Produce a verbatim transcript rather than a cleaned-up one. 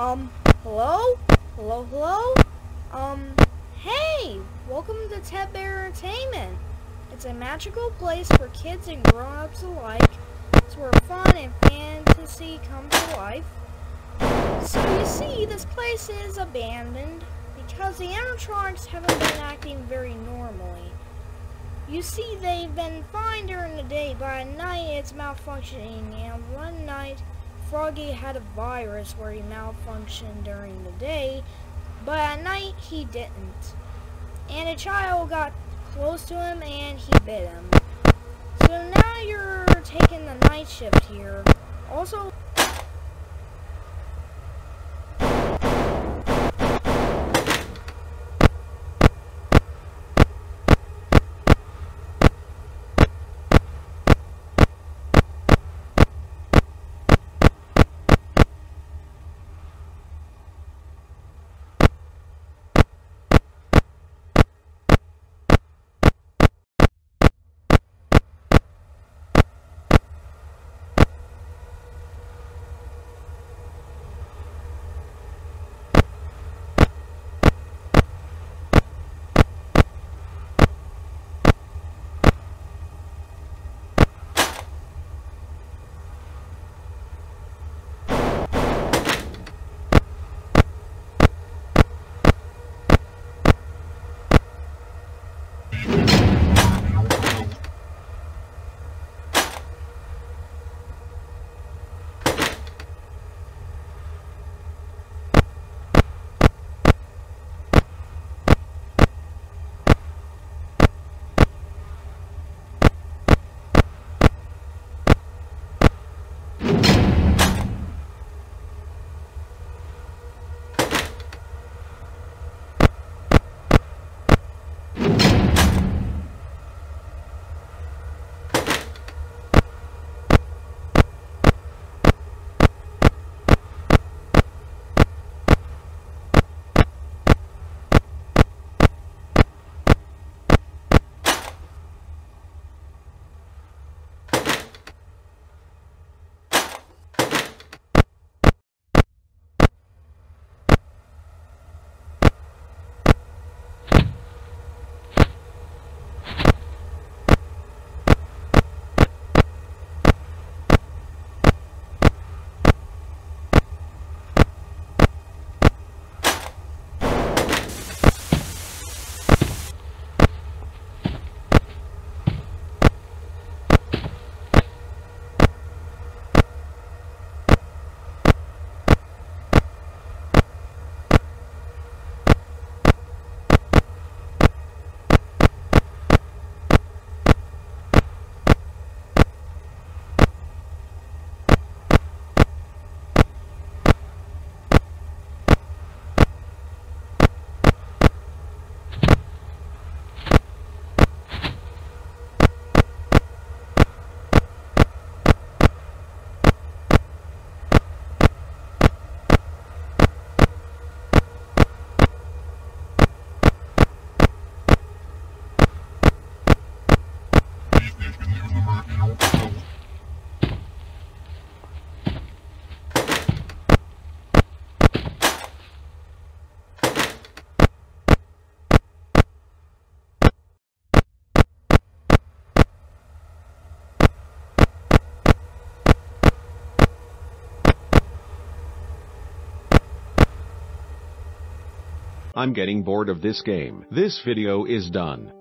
Um, hello? Hello, hello? Um, hey! Welcome to Tedbear Entertainment. It's a magical place for kids and grown-ups alike. It's where fun and fantasy come to life. So you see, this place is abandoned because the animatronics haven't been acting very normally. You see, they've been fine during the day, but at night it's malfunctioning, and one night Froggy had a virus where he malfunctioned during the day, but at night he didn't. And a child got close to him and he bit him. So now you're taking the night shift here. Also, I'm getting bored of this game. This video is done.